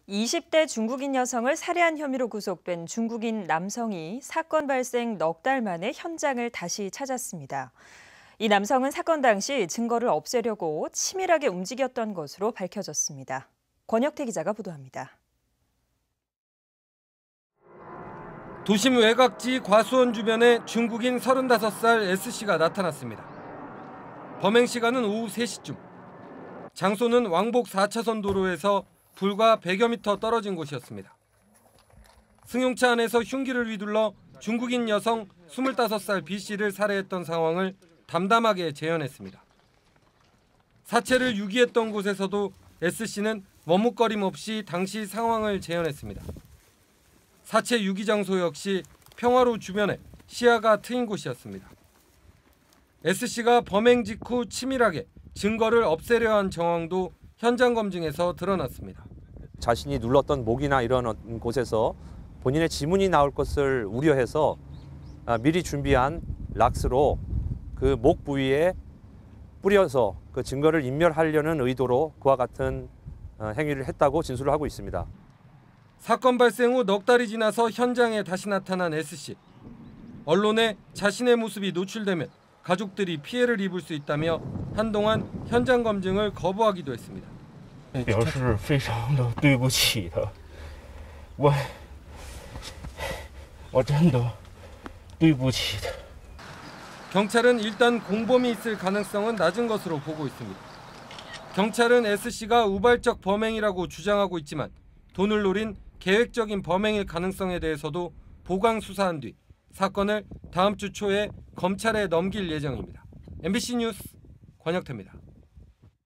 20대 중국인 여성을 살해한 혐의로 구속된 중국인 남성이 사건 발생 넉 달 만에 현장을 다시 찾았습니다. 이 남성은 사건 당시 증거를 없애려고 치밀하게 움직였던 것으로 밝혀졌습니다. 권혁태 기자가 보도합니다. 도심 외곽지 과수원 주변에 중국인 35살 S씨가 나타났습니다. 범행 시간은 오후 3시쯤. 장소는 왕복 4차선 도로에서 불과 100여 미터 떨어진 곳이었습니다. 승용차 안에서 흉기를 휘둘러 중국인 여성 25살 B씨를 살해했던 상황을 담담하게 재현했습니다. 사체를 유기했던 곳에서도 S씨는 머뭇거림 없이 당시 상황을 재현했습니다. 사체 유기 장소 역시 평화로 주변에 시야가 트인 곳이었습니다. S씨가 범행 직후 치밀하게 증거를 없애려 한 정황도 현장 검증에서 드러났습니다. 자신이 눌렀던 목이나 이런 곳에서 본인의 지문이 나올 것을 우려해서 미리 준비한 락스로 그 목 부위에 뿌려서 그 증거를 인멸하려는 의도로 그와 같은 행위를 했다고 진술을 하고 있습니다. 사건 발생 후 넉 달이 지나서 현장에 다시 나타난 S씨. 언론에 자신의 모습이 노출되면 가족들이 피해를 입을 수 있다며 한동안 현장 검증을 거부하기도 했습니다. 表示非常的对不起的，我真的对不起的。 경찰은 일단 공범이 있을 가능성은 낮은 것으로 보고 있습니다. 경찰은 S씨가 우발적 범행이라고 주장하고 있지만 돈을 노린 계획적인 범행일 가능성에 대해서도 보강 수사한 뒤 사건을 다음 주 초에 검찰에 넘길 예정입니다. MBC 뉴스 권혁태입니다.